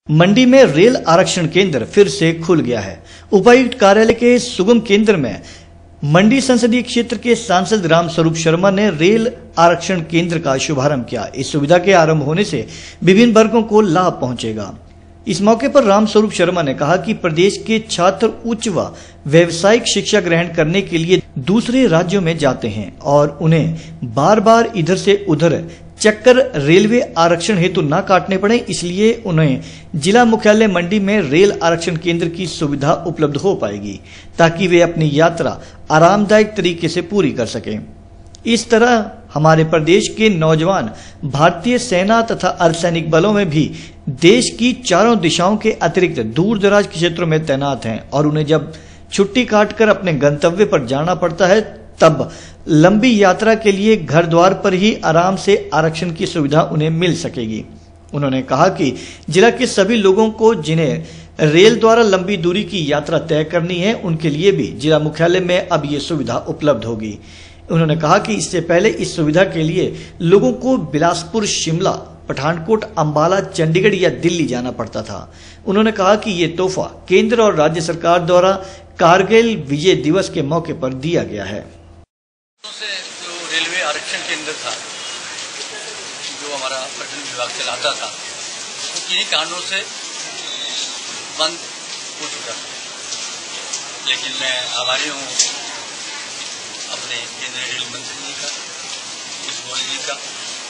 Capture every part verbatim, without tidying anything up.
मंडी में रेल आरक्षण केंद्र फिर से खुल गया है। उपायुक्त कार्यालय के सुगम केंद्र में मंडी संसदीय क्षेत्र के सांसद रामस्वरूप शर्मा ने रेल आरक्षण केंद्र का शुभारंभ किया। इस सुविधा के आरंभ होने से विभिन्न वर्गों को लाभ पहुंचेगा। इस मौके पर रामस्वरूप शर्मा ने कहा कि प्रदेश के छात्र उच्च व व्यावसायिक शिक्षा ग्रहण करने के लिए दूसरे राज्यों में जाते हैं और उन्हें बार बार इधर से उधर चक्कर रेलवे आरक्षण हेतु न काटने पड़े, इसलिए उन्हें जिला मुख्यालय मंडी में रेल आरक्षण केंद्र की सुविधा उपलब्ध हो पाएगी ताकि वे अपनी यात्रा आरामदायक तरीके से पूरी कर सकें। इस तरह हमारे प्रदेश के नौजवान भारतीय सेना तथा अर्धसैनिक बलों में भी देश की चारों दिशाओं के अतिरिक्त दूर दराज के क्षेत्रों में तैनात हैं और उन्हें जब छुट्टी काटकर अपने गंतव्य पर जाना पड़ता है तब लंबी यात्रा के लिए घर द्वार पर ही आराम से आरक्षण की सुविधा उन्हें मिल सकेगी। उन्होंने कहा कि जिला के सभी लोगों को जिन्हें रेल द्वारा लंबी दूरी की यात्रा तय करनी है, उनके लिए भी जिला मुख्यालय में अब ये सुविधा उपलब्ध होगी। उन्होंने कहा कि इससे पहले इस सुविधा के लिए लोगों को बिलासपुर, शिमला, पठानकोट, अंबाला, चंडीगढ़ या दिल्ली जाना पड़ता था। उन्होंने कहा कि ये तोहफा केंद्र और राज्य सरकार द्वारा कारगिल विजय दिवस के मौके पर दिया गया है। से जो रेलवे आरक्षण केंद्र था, जो हमारा पर्यटन विभाग चलाता था, तो किन्हीं कारणों से बंद हो चुका था। लेकिन मैं आभारी हूँ अपने केंद्रीय रेल मंत्री जी का, पीयूष गोयल जी का,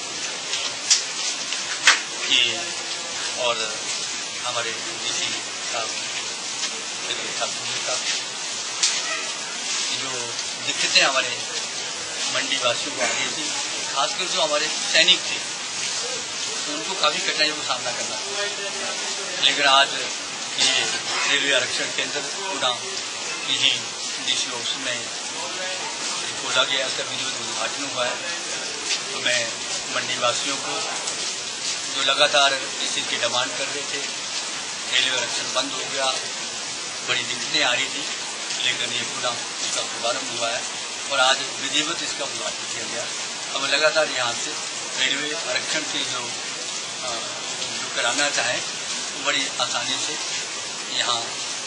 कि और हमारे डीसी साहब ठाकुर जी का, जो दिक्कतें हमारे मंडी वासियों को आ रही थी, खासकर जो हमारे सैनिक थे, तो उनको काफ़ी कठिनाइयों का सामना करना था। लेकिन आज ये रेलवे आरक्षण केंद्र पूरा यही डीसी ऑफिस में खोला गया, इसका विधिवत उद्घाटन हुआ है। तो मैं मंडी वासियों को जो लगातार इस चीज़ की डिमांड कर रहे थे, रेलवे आरक्षण बंद हो गया, बड़ी दिक्कतें आ रही थी, लेकिन ये पूरा इसका शुभारंभ हुआ है और आज विधिवत इसका उद्घाटन किया गया। अब लगातार यहाँ से रेलवे आरक्षण की जो जो कराना चाहें तो बड़ी आसानी से यहाँ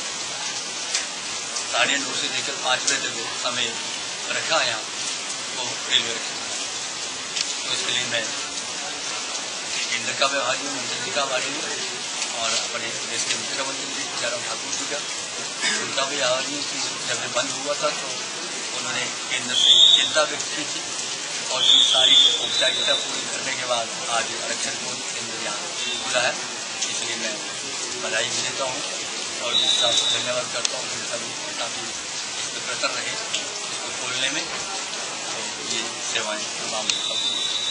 साढ़े नौ से लेकर पाँच बजे तक समय रखा है यहाँ वो रेलवे आरक्षण। तो इसके लिए मैं केंद्र का व्यवहार हूँ, मंत्री जी का आभारी हूँ और अपने प्रदेश के मुख्यमंत्री जी जयराम ठाकुर जी का उनका भी आभारी हूँ कि जब ये बंद हुआ था तो उन्होंने केंद्र से चिंता व्यक्त की थी और फिर सारी औपचारिकता पूरी करने के बाद आज आरक्षण को केंद्र यहाँ खुला है। इसलिए मैं बधाई भी देता हूँ और साथ धन्यवाद करता हूँ कि सभी काफ़ी प्रतर रहे इसको खोलने में, तो ये सेवाएँ तमाम